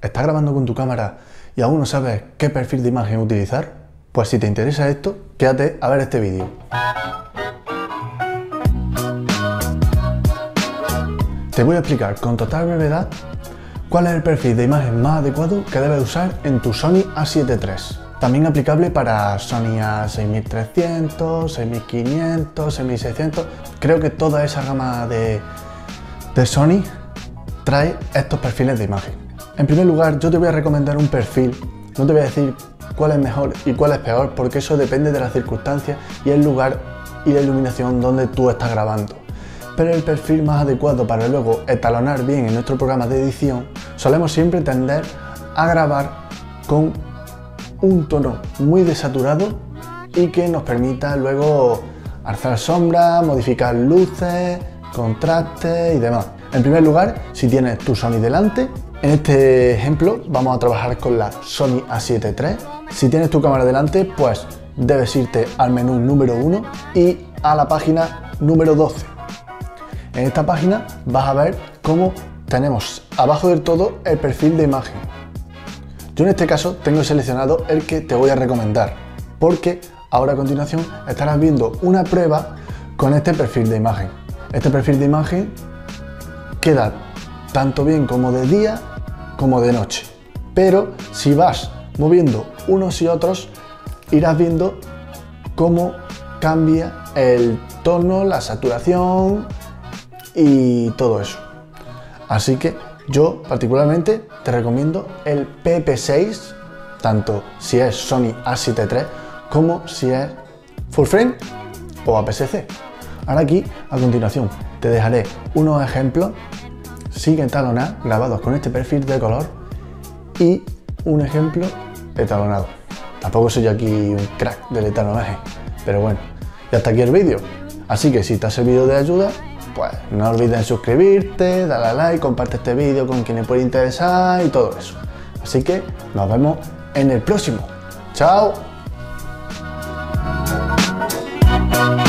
¿Estás grabando con tu cámara y aún no sabes qué perfil de imagen utilizar? Pues si te interesa esto, quédate a ver este vídeo. Te voy a explicar con total brevedad cuál es el perfil de imagen más adecuado que debes usar en tu Sony A7 III. También aplicable para Sony A6300, 6500, 6600. Creo que toda esa gama de Sony trae estos perfiles de imagen. En primer lugar, yo te voy a recomendar un perfil. No te voy a decir cuál es mejor y cuál es peor, porque eso depende de las circunstancias y el lugar y la iluminación donde tú estás grabando. Pero el perfil más adecuado para luego etalonar bien en nuestro programa de edición, solemos siempre tender a grabar con un tono muy desaturado y que nos permita luego alzar sombras, modificar luces, contrastes y demás. En primer lugar, si tienes tu Sony delante, en este ejemplo vamos a trabajar con la Sony A7 III. Si tienes tu cámara delante, pues debes irte al menú número 1 y a la página número 12. En esta página vas a ver cómo tenemos abajo del todo el perfil de imagen. Yo en este caso tengo seleccionado el que te voy a recomendar, porque ahora a continuación estarás viendo una prueba con este perfil de imagen. Este perfil de imagen queda tanto bien como de día como de noche, pero si vas moviendo unos y otros irás viendo cómo cambia el tono, la saturación y todo eso. Así que yo particularmente te recomiendo el PP6, tanto si es Sony A7 III como si es full frame o APS-C. Ahora aquí a continuación te dejaré unos ejemplos sin etalonar grabados con este perfil de color y un ejemplo etalonado. Tampoco soy aquí un crack del etalonaje, pero bueno, y hasta aquí el vídeo. Así que si te ha servido de ayuda, pues no olvides suscribirte, darle a like, comparte este vídeo con quien le puede interesar y todo eso. Así que nos vemos en el próximo. ¡Chao!